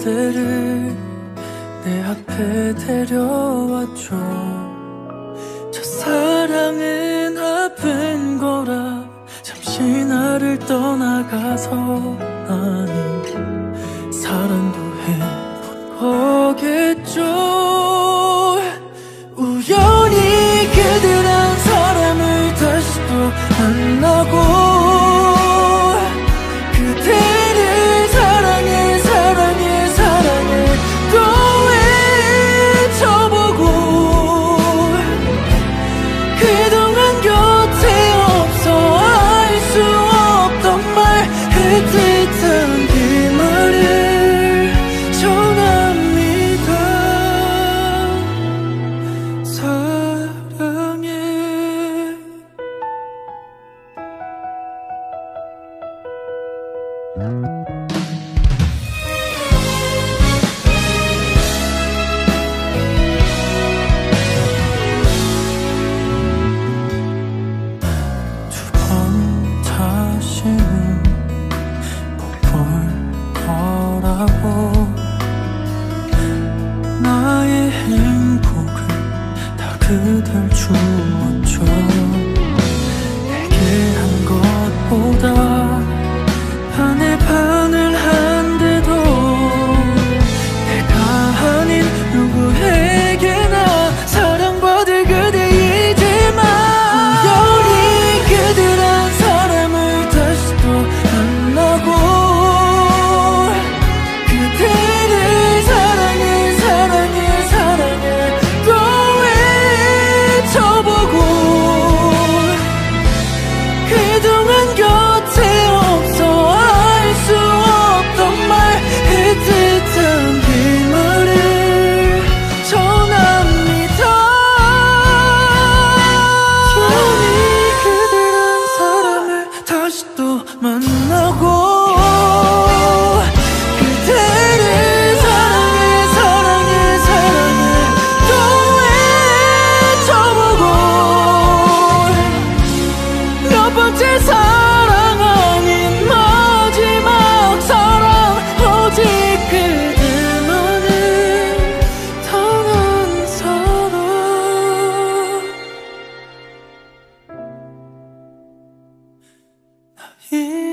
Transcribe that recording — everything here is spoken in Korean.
그대를 내 앞에 데려왔죠. 저 사랑은 아픈 거라 잠시 나를 떠나가서 아닌 사랑도 해본 거겠죠. 우연히 그대란 사람을 다시 또 만나고 그대를 사랑해 사랑해 사랑해 또 외쳐보고 그동안 곁에 없어 알 수 없던 말 애틋한 그 말을 전합니다. 사랑해. 두 번 다시는 못 볼 거라고 나의 행복은 다 그댈 주었죠. 내게 한 것보다 반의 반을 한데도 내가 아닌 누구에게나 사랑받을 그대이지만 우연히 그대란 사람을 다시 또 만나고 그대를 사랑해 사랑해 사랑해 또 외쳐보고 그동안 곁에 없어 알 수 없던 말 애틋한 그 말을 전합니다. 우연히 그대란 사람을 다시 또 만나고 그대를 사랑해 사랑해 사랑해 또 외쳐보고 몇 번째 사랑 아닌 마지막 사랑 오직 그대만을 떠난 사랑.